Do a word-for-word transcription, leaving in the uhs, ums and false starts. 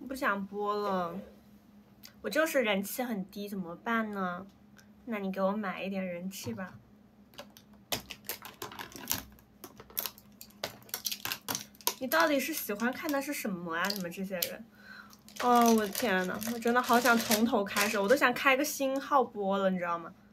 不想播了，我就是人气很低，怎么办呢？那你给我买一点人气吧。你到底是喜欢看的是什么啊？你们这些人，哦，我的天呐，我真的好想从头开始，我都想开个新号播了，你知道吗？